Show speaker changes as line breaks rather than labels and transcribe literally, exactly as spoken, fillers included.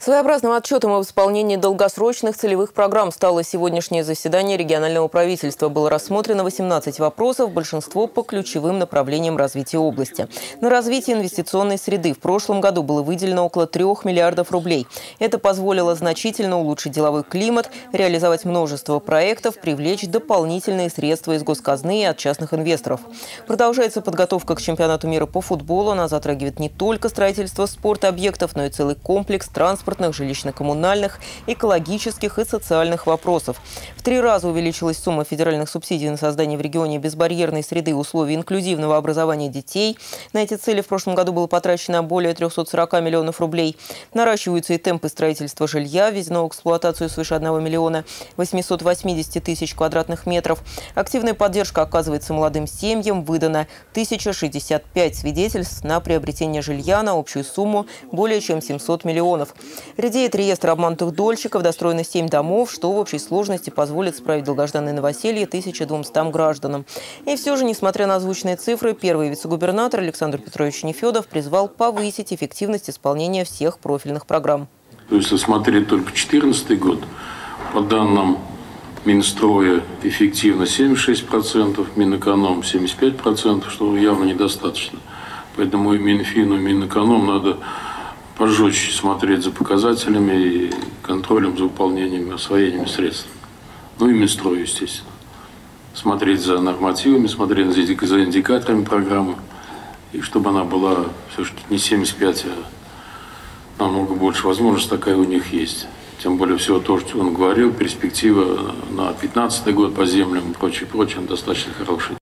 Своеобразным отчетом об исполнении долгосрочных целевых программ стало сегодняшнее заседание регионального правительства. Было рассмотрено восемнадцать вопросов, большинство по ключевым направлениям развития области. На развитие инвестиционной среды в прошлом году было выделено около трех миллиардов рублей. Это позволило значительно улучшить деловой климат, реализовать множество проектов, привлечь дополнительные средства из госказны и от частных инвесторов. Продолжается подготовка к чемпионату мира по футболу. Она затрагивает не только строительство спортобъектов, но и целый комплекс транспортных, жилищно-коммунальных, экологических и социальных вопросов. В три раза увеличилась сумма федеральных субсидий на создание в регионе безбарьерной среды и условий инклюзивного образования детей. На эти цели в прошлом году было потрачено более трёхсот сорока миллионов рублей. Наращиваются и темпы строительства жилья, введено в эксплуатацию свыше одного миллиона восьмисот восьмидесяти тысяч квадратных метров. Активная поддержка оказывается молодым семьям. Выдано тысяча шестьдесят пять свидетельств на приобретение жилья на общую сумму более чем семьсот миллионов. Редеет реестр обманутых дольщиков, достроено семь домов, что в общей сложности позволит справить долгожданное новоселье тысяче двумстам гражданам. И все же, несмотря на озвученные цифры, первый вице-губернатор Александр Петрович Нефедов призвал повысить эффективность исполнения всех профильных программ.
То есть, если смотреть только две тысячи четырнадцатый год, по данным Минстроя эффективность семьдесят шесть процентов, Минэконом семьдесят пять процентов, что явно недостаточно. Поэтому и Минфину, и Минэконом надо пожестче смотреть за показателями и контролем за выполнением и освоением средств. Ну и Минстрой, естественно. Смотреть за нормативами, смотреть за индикаторами программы. И чтобы она была все-таки не семьдесят пять, а намного больше. Возможность такая у них есть. Тем более всего то, что он говорил, перспектива на две тысячи пятнадцатый год по землям и прочее, прочее, достаточно хорошая.